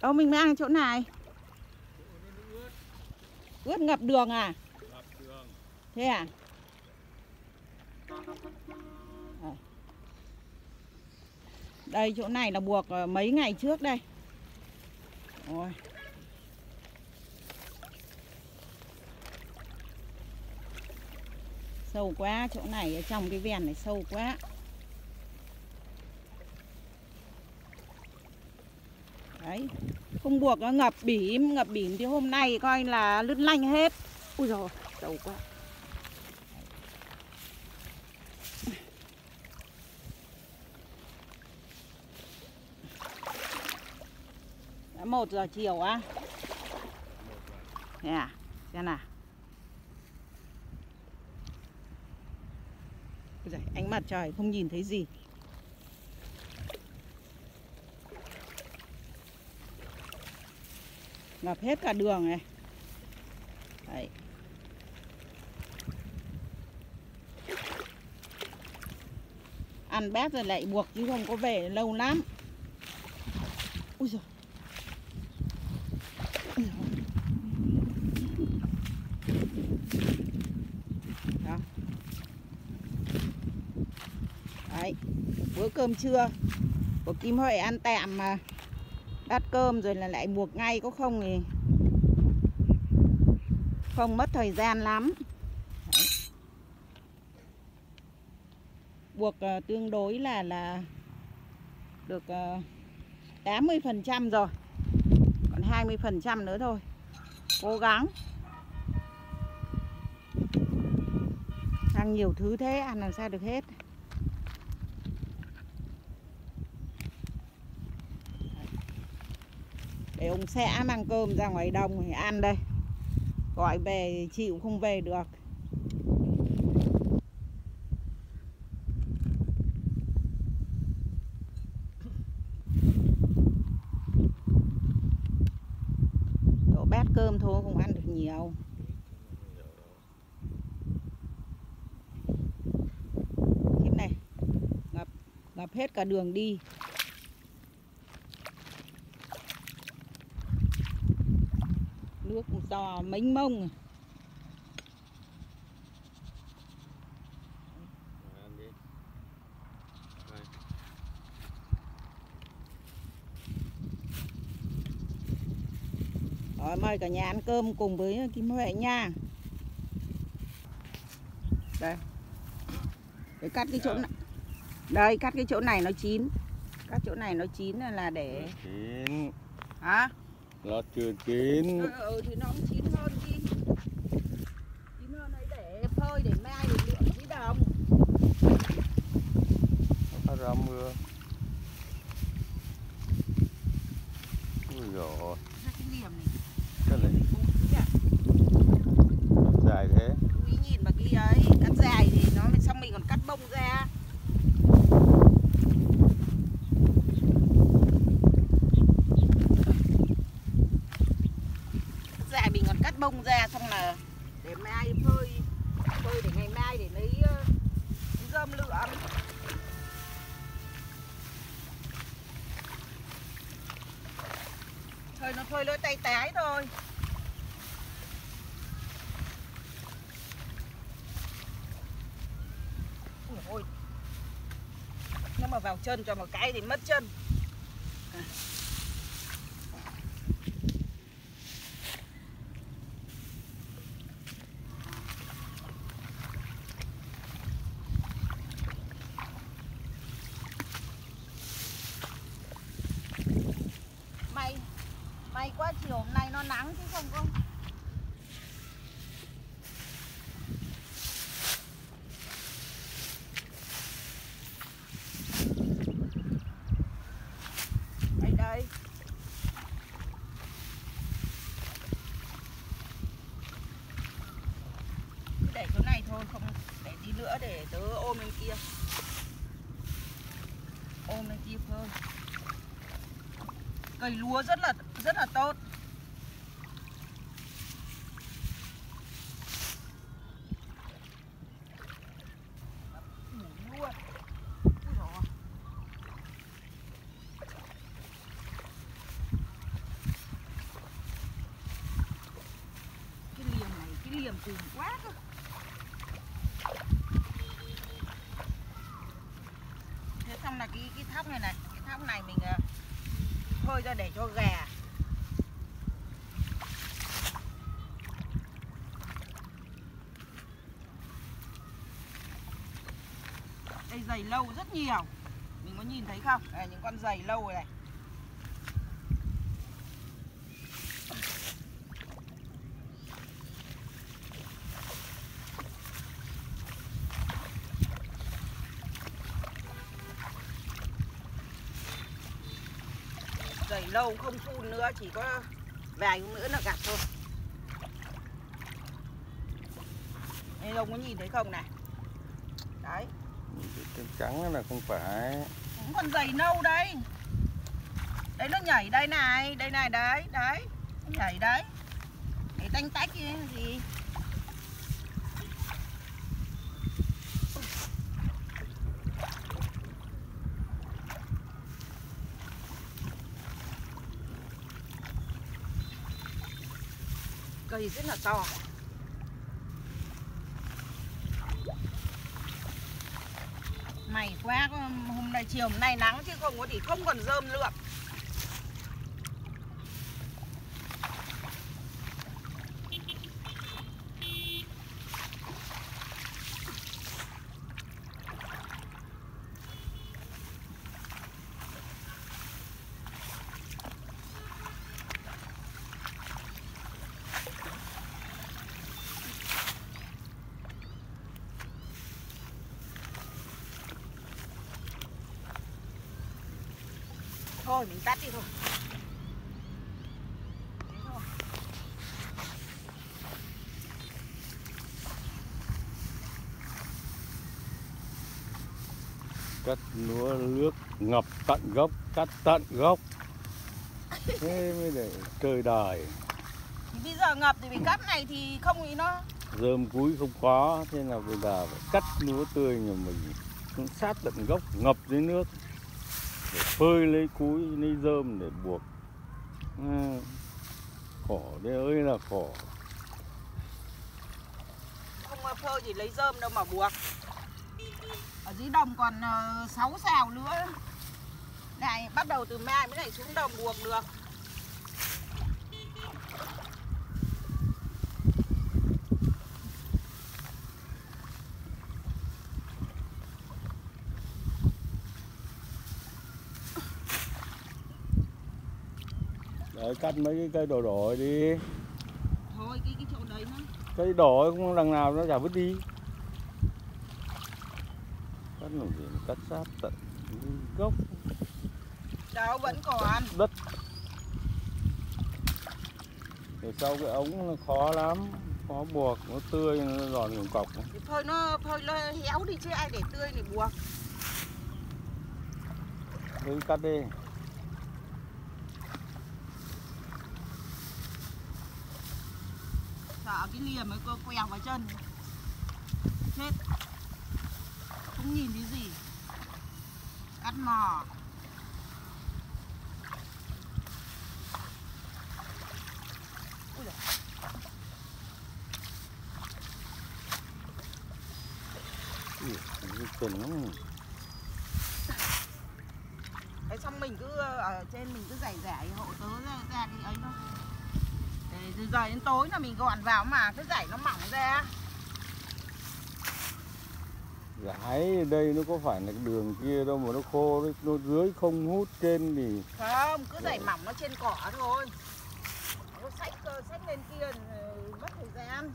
Đâu mình mang chỗ này. Ướt ngập đường à? Ngập đường. Thế à? Đây chỗ này là buộc mấy ngày trước đây. Ôi. Sâu quá, chỗ này ở trong cái ven này sâu quá. Đấy, không buộc nó ngập bỉm thì hôm nay coi là lứt lanh hết. Ui dồi, sâu quá. Đã 1 giờ chiều á. Nè à, xem nào. Ôi giời, ánh mặt trời không nhìn thấy gì. Ngập hết cả đường này. Đấy. Ăn bát rồi lại buộc chứ không có về lâu lắm. Ui giời. Đó. Đấy, bữa cơm trưa của Kim Huệ ăn tạm mà đắt cơm rồi là lại buộc ngay, có không thì không mất thời gian lắm. Đấy. Buộc tương đối là được 80% rồi, còn 20% nữa thôi. Cố gắng. Ăn nhiều thứ thế ăn làm sao được hết. Để ông sẽ mang cơm ra ngoài đồng thì ăn đây. Gọi về chịu không về được. Đổ bát cơm thôi không ăn được nhiều. Thế này ngập hết cả đường đi. Nước giò mênh mông. Rồi mời cả nhà ăn cơm cùng với Kim Huệ nha. Đây. Để cắt cái chỗ này. Đây, cắt cái chỗ này nó chín. Cắt chỗ này nó chín là để Chín. hả? Nó chưa chín. Thì nó cũng chín hơn đi. Chín hơn ấy để phơi để mai để lượm dưới đồng. Nó ra mưa. Ui dồi. Cái liềm này. Cái này dài thế. Quý nhìn mà cái ấy cắt dài thì nó xong mình còn cắt bông ra. Cắt dài mình còn cắt bông ra xong là để mai phơi để ngày mai để lấy rơm lượm. Thôi nó phơi lưỡi tay tái thôi. Ôi, nếu mà vào chân cho một cái thì mất chân. May quá chiều hôm nay nó nắng chứ không có. Đây. Để chỗ này thôi, không để tí nữa để tớ ôm bên kia. Ôm bên kia phơi. Cây lúa rất là tốt. liềm cùn quá cơ. Thế xong là cái thóc này này, cái thóc này mình thôi ra để cho gà. Đây dày lâu rất nhiều. Mình có nhìn thấy không? Đây, những con dày lâu rồi này. Dày lâu không phun nữa, chỉ có vài hôm nữa là gặt thôi. Đây ông có nhìn thấy không này? Đấy. Cái trắng là không phải. Cũng còn dày nâu đây. Đấy nó nhảy đây này, đấy. Nó nhảy đấy. Cái tanh tách cái gì? Cây rất là to. May quá, hôm nay chiều hôm nay nắng chứ không có thì không còn rơm lượm. Thôi mình tắt đi thôi. Thế thôi. Cắt lúa nước ngập tận gốc, cắt tận gốc. Thế mới để trời đời. Thì bây giờ ngập thì bị cắt này thì không ý nó. Rơm cúi không có, thế là bây giờ phải cắt lúa tươi nhà mình cũng sát tận gốc, ngập dưới nước để phơi lấy cúi, lấy rơm để buộc. Khổ đấy ơi là khổ. Không phơi thì lấy rơm đâu mà buộc. Ở dưới đồng còn 6 sào nữa. Này bắt đầu từ mai mới lại xuống đồng buộc được. Đấy, cắt mấy cái cây đỏ đỏ đi. Thôi cái chỗ đấy nữa. Cây đỏ không đằng nào nó chả vứt đi. Cắt làm gì mà cắt sát tận gốc. Đâu vẫn còn. Đất. Rồi sau cái ống nó khó lắm, khó buộc, nó tươi nó giòn nhiều cọc. Thì phơi nó héo đi chứ ai để tươi để buộc. Đấy, cắt đi. Sợ cái liềm ấy cô quèo vào chân. Chết. Không nhìn thấy gì. Cắt mò. Ui giời. Tuần lắm. Thế xong mình cứ ở trên mình cứ rải hộ tớ ra cái ấy thôi. Để từ giờ đến tối là mình gọn vào mà cái rải nó mỏng ra. Rải đây nó có phải là cái đường kia đâu mà nó khô đấy, nó dưới không hút trên thì không, cứ rải mỏng nó trên cỏ thôi. Nó xách lên kia mất thời gian.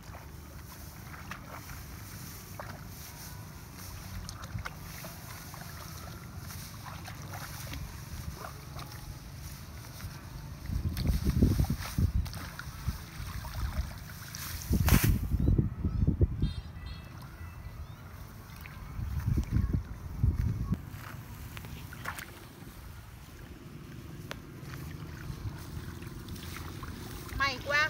May quá.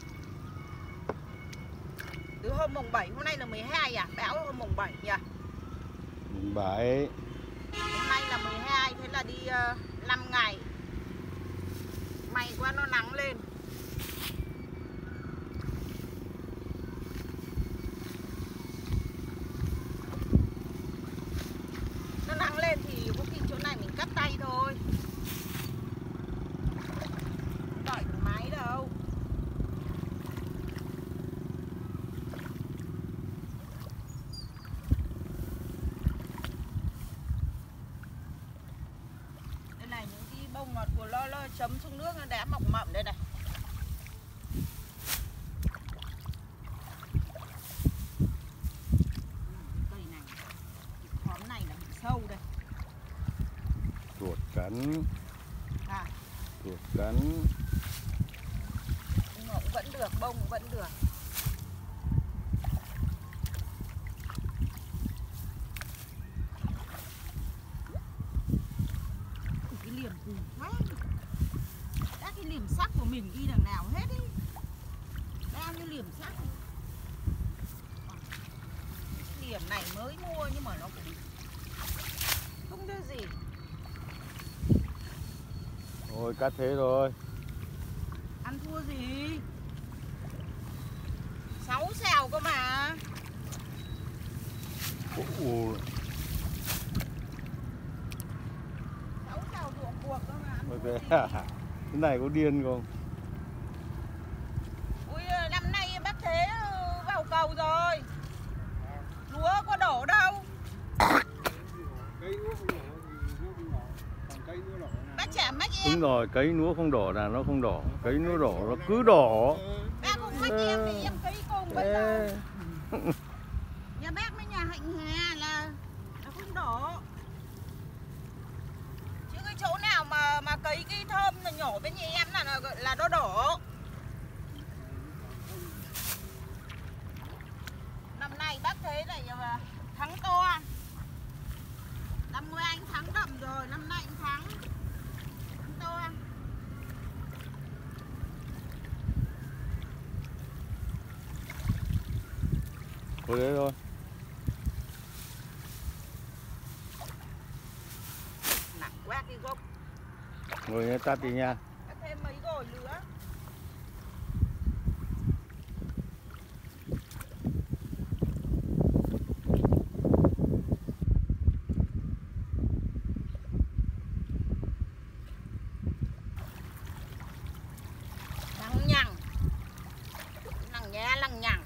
Từ hôm mùng 7, hôm nay là 12 à? Bão hôm mùng 7 nhỉ? mùng 7. Hôm nay là 12, thế là đi 5 ngày. May quá nó nắng lên. chấm xuống nước nó đã mỏng mậm đây này. Cây này, khóm này là bị sâu đây. Chuột cắn, À, chuột cắn. ngộ vẫn được, bông vẫn được. Cái liềm cù quá. Đã cái liềm sắc của mình đi đằng nào hết ý. Bao nhiêu liềm sắc. Cái liềm này mới mua nhưng mà nó cũng không đưa gì. Ôi cắt thế rồi. Ăn thua gì? 6 xào cơ mà. Ủa, 6 xào ruộng cuộc cơ mà. Ăn thua thế gì? à? Cái này có điên không? Ui, năm nay bác Thế vào cầu rồi. Lúa có đổ đâu. Cây lúa không đổ thì nó không đổ, còn cây lúa đổ là Bác chả mách em. Đúng rồi, cấy lúa không đỏ là nó không đỏ. Cấy lúa đỏ nó cứ đỏ. Bác không mách em thì em cấy cùng bây giờ. Nhà bác với nhà Hạnh Hà là không đổ. Chứ cái chỗ nào mà cấy cái thơm là nhổ bên nhà em là nó đổ. Năm nay bác Thế này thắng to. Năm ngoái anh thắng đậm rồi, năm nay anh thắng to. Thôi đấy thôi. Nặng quá cái gốc. Ngồi nghe tắt đi nha. Đã thêm mấy gồi nữa. Lằng nhằng. Lằng nhá lằng nhằng.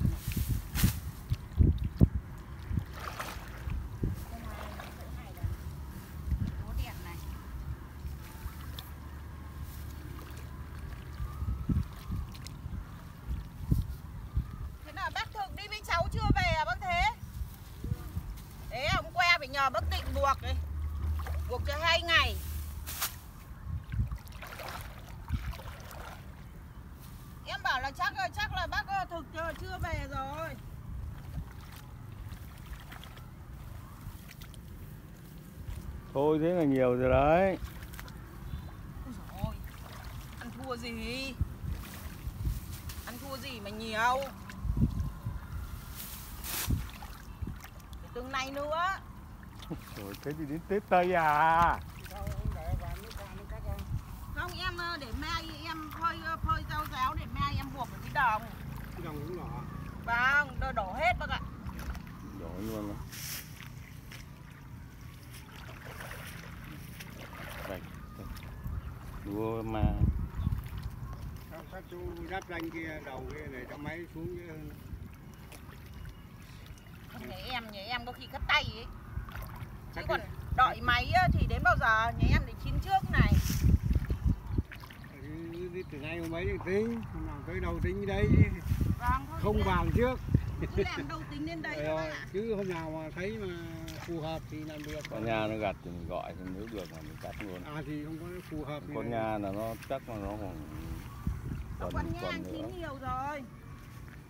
Có điện này. Thế nào bác Thực đi với cháu chưa về à bác Thế? Thế hôm qua phải nhờ bác Định buộc đấy. Buộc cho 2 ngày. Em bảo là chắc là bác Thực chưa về rồi. Thôi thế là nhiều rồi đấy. Ôi dồi ôi, ăn thua gì? Ăn thua gì mà nhiều? Để từng này nữa. Rồi thế thì đến Tết Tây à? sao không để vào nước cạn nó cắt không? Không em để mai em phơi rau ráo để mai em buộc ở cái đồng. Cái đồng cũng đỏ. Vâng, đổ hết bác ạ. Đỏ luôn đó. Đây. Lúa mà Các chú giáp ranh kia đầu kia này cho máy xuống chứ. Nhà em có khi cắt tay ấy. Chứ Cắt còn đi. đợi máy thì đến bao giờ nhà em để chín trước này. Đi từ nay hôm ấy thì tính, hôm nào tới đầu tính đây Vâng, thôi không vào trước. cứ làm đâu tính đến đây thôi ạ. Chứ hôm nào mà thấy mà phù hợp thì làm được. con nhà nó gặt thì mình gọi, thì nếu được là mình cắt luôn. À thì không có phù hợp thì Con này. nhà là nó chắc là nó khoảng Con nha tuần nữa. chín nhiều rồi.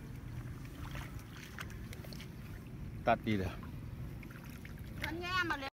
Tắt đi được. Con nha mà